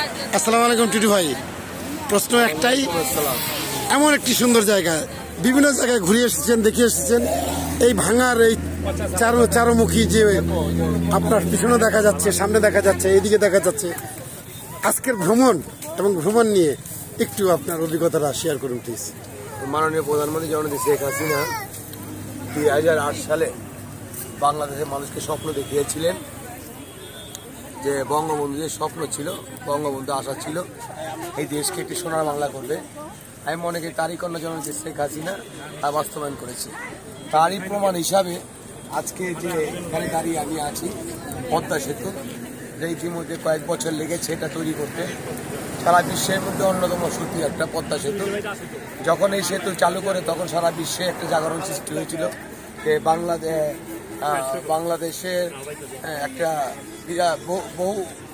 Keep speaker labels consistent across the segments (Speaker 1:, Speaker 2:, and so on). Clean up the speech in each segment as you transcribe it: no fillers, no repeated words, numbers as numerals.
Speaker 1: আসসালামু আলাইকুম টিটু ভাই। প্রশ্ন একটাই, এমন একটি সুন্দর জায়গা, বিভিন্ন জায়গায় ঘুরে এসেছেন, দেখে এসেছেন, এই ভাঙার এই চারমুখী যে আপনার পিছনে দেখা যাচ্ছে, সামনে দেখা যাচ্ছে, এইদিকে দেখা যাচ্ছে, আজকের ভ্রমণ এবং ভ্রমণ নিয়ে একটু আপনার অভিজ্ঞতাটা শেয়ার করুন প্লিজ।
Speaker 2: মাননীয় প্রধানমন্ত্রী জননেত্রী শেখ হাসিনা 2008 সালে বাংলাদেশের মানুষকে স্বপ্ন দেখিয়েছিলেন যে বঙ্গবন্ধু যে স্বপ্ন ছিল, বঙ্গবন্ধু আশা ছিল এই দেশকে একটি সোনার বাংলা করবে। আমি মনে করি তারই কন্যা জননেত্রী শেখ হাসিনা তা বাস্তবায়ন করেছে। তারই প্রমাণ হিসাবে আজকে যে এখানে দাঁড়িয়ে আমি আছি, পদ্মা সেতু, যে ইতিমধ্যে কয়েক বছর লেগেছে এটা তৈরি করতে। সারা বিশ্বের মধ্যে অন্যতম সত্যি একটা পদ্মা সেতু। যখন এই সেতু চালু করে তখন সারা বিশ্বে একটা জাগরণ সৃষ্টি হয়েছিল যে বাংলাদেশের একটা বহু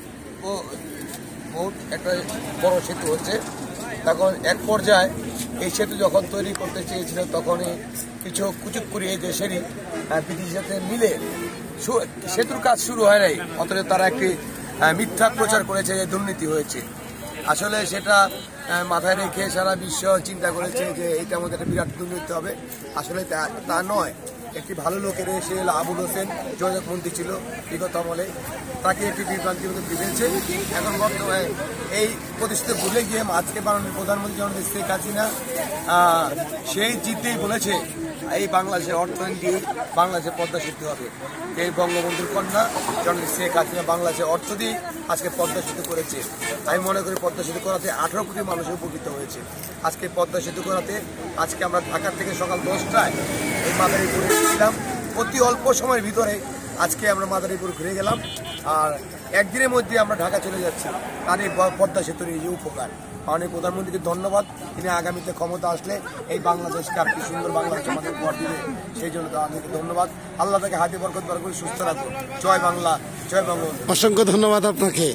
Speaker 2: একটা বড় সেতু হচ্ছে। তখন এক পর্যায়ে এই সেতু যখন তৈরি করতে চেয়েছিল তখনই কিছু কুচুকুরি এই দেশেরই ব্রিটিশ সাথে মিলে সেতুর কাজ শুরু হয় নাই, অথচ তারা একটি মিথ্যা প্রচার করেছে যে দুর্নীতি হয়েছে। আসলে সেটা মাথায় রেখে সারা বিশ্ব চিন্তা করেছে যে এইটার মধ্যে একটা বিরাট দুর্নীতি হবে। আসলে তা নয়, একটি ভালো লোকের এসে আবুল হোসেন যোগাযোগ মন্ত্রী ছিল বিগত আমলে, তাকে একটি বিভ্রান্তির মধ্যে দিয়েছে। এখন বর্তমানে এই প্রতিষ্ঠিত ভুলে গিয়ে আজকে মাননীয় প্রধানমন্ত্রী জননেত্রী শেখ হাসিনা সেই জিতেই বলেছে এই বাংলাদেশের অর্থনীতি বাংলাদেশের পদ্মা সেতু হবে। এই বঙ্গবন্ধুর কন্যা জননেত্রী শেখ হাসিনা বাংলাদেশের অর্থ দিয়ে আজকে পদ্মা সেতু করেছে। আমি মনে করি পদ্মা সেতু করাতে 18 কোটি মানুষ উপকৃত হয়েছে। আজকে পদ্মা সেতু করাতে আজকে আমরা ঢাকার থেকে সকাল 10টায় এই মাদারীপুর এসেছিলাম। অতি অল্প সময়ের ভিতরে আজকে আমরা মাদারীপুর ঘুরে গেলাম, আর একদিনের মধ্যে আমরা ঢাকা চলে যাচ্ছি। তার এই পদ্মা সেতুর এই যে উপকার, মাননীয় প্রধানমন্ত্রীকে ধন্যবাদ। তিনি আগামীতে ক্ষমতা আসলে এই বাংলাদেশকে আর কি সুন্দর বাংলাদেশ আমাদের উপহার দিবে, সেই জন্য তাদেরকে ধন্যবাদ। আল্লাহ তাকে হাতে বরকত বার করে সুস্থ রাখুন। জয় বাংলা, জয় বঙ্গবন্ধু।
Speaker 1: অসংখ্য ধন্যবাদ আপনাকে।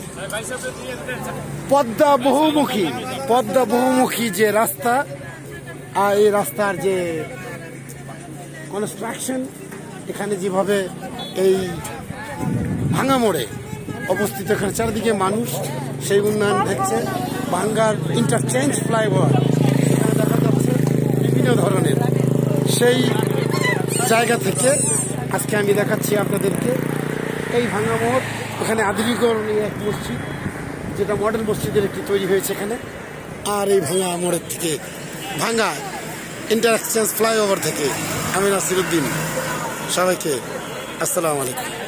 Speaker 1: পদ্মা বহুমুখী যে রাস্তা, আর এই রাস্তার যে কনস্ট্রাকশন, এখানে যেভাবে এই ভাঙা মোড়ে অবস্থিত, এখানে চারিদিকে মানুষ সেই উন্নয়ন দেখছে। ভাঙ্গার ইন্টারচেঞ্জ ফ্লাইওভার, এখানে দেখা যাচ্ছে বিভিন্ন ধরনের। সেই জায়গা থেকে আজকে আমি দেখাচ্ছি আপনাদেরকে এই ভাঙা মোড়। এখানে আধুনিকরণীয় এক মসজিদ, যেটা মডেল মসজিদের একটি তৈরি হয়েছে এখানে। আর এই ভাঙা মোড়ের থেকে, ভাঙা ইন্টারচেঞ্জ ফ্লাইওভার থেকে আমি নাসিরউদ্দিন, সবাইকে আসসালামু আলাইকুম।